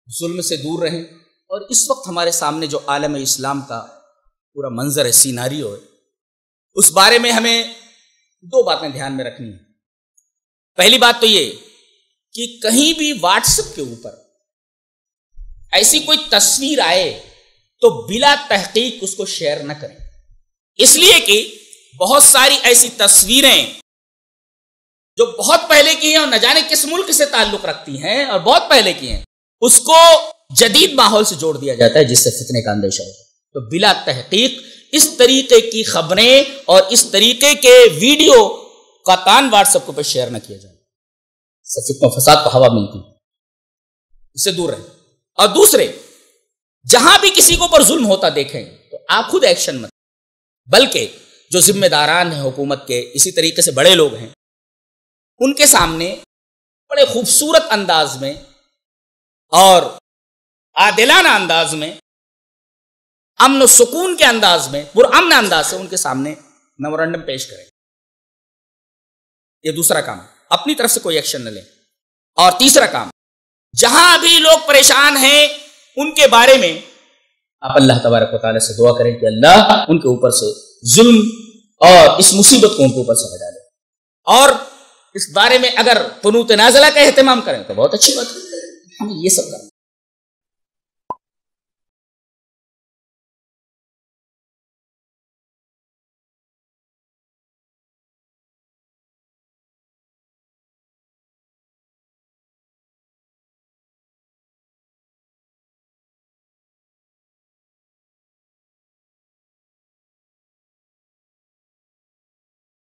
ظلم سے دور رہیں، اور اس وقت ہمارے سامنے جو عالم اسلام کا پورا منظر ہے، سیناریو ہے، اس بارے میں ہمیں دو باتیں دھیان میں رکھنی ہیں۔ پہلی بات تو یہ کہ کہیں بھی واٹس ایپ کے اوپر ایسی کوئی تصویر آئے تو بلا تحقیق اس کو شیئر نہ کریں، اس لیے کہ بہت ساری ایسی تصویریں جو بہت پہلے کی ہیں اور نہ جانے کس ملک سے تعلق رکھتی ہیں اور بہت پہلے کی ہیں، اس کو جدید ماحول سے جوڑ دیا جاتا ہے جس سے فتنے کا اندیشہ ہے۔ تو بلا تحقیق اس طریقے کی خبریں اور اس طریقے کے ویڈیو کا تان واٹس ایپ پہ شیئر نہ کیا جائے، اس سے فتنہ و فساد کو ہوا ملتی ہے، اس سے دور رہیں۔ اور دوسرے، جہاں بھی کسی کو اوپر ظلم ہوتا دیکھیں تو آپ خود ایکشن مت، بلکہ جو ذمہ داران ہیں حکومت کے، اسی طریقے سے بڑے لوگ ہیں، ان کے سامنے بڑے خوبصورت انداز میں اور عادلانہ انداز میں، امن و سکون کے انداز میں، پرامن انداز سے ان کے سامنے میمورنڈم پیش کریں۔ یہ دوسرا کام، اپنی طرف سے کوئی ایکشن نہ لیں۔ اور تیسرا کام، جہاں بھی لوگ پریشان ہیں ان کے بارے میں آپ اللہ تبارک و تعالیٰ سے دعا کریں کہ اللہ ان کے اوپر سے ظلم اور اس مصیبت کو ان کے اوپر سے ہٹا دے، اور اس بارے میں اگر قنوت نازلہ کا اہتمام کریں تو بہت اچھی بات ہے، ہمیں یہ سب کرنا۔